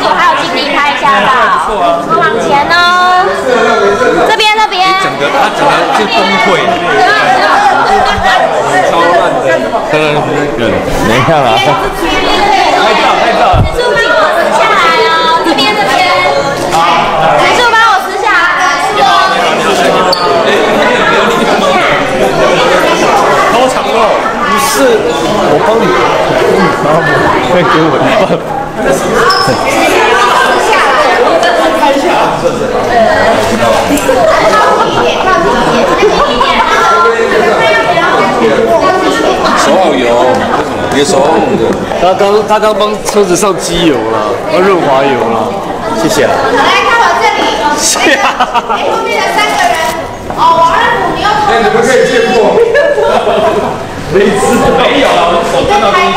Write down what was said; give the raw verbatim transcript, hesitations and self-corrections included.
组还有经理拍一下的，往前哦，这边这边， 整个他整个就崩溃了，超烂的，呵，那个没看啊，拍照拍照， 指数帮我撕下来哦，这边这边，指数帮我撕下来，是哦。 偷藏肉，不是，我帮你，然后你会给我一半。拍一下，手好油，你的手好的。他刚他刚帮车子上机油了，要润滑油了，谢谢。 来看我这里，谢谢。后面的三个人，哦，王二虎，你又偷。哎，你们可以借过。没吃没有，我真的。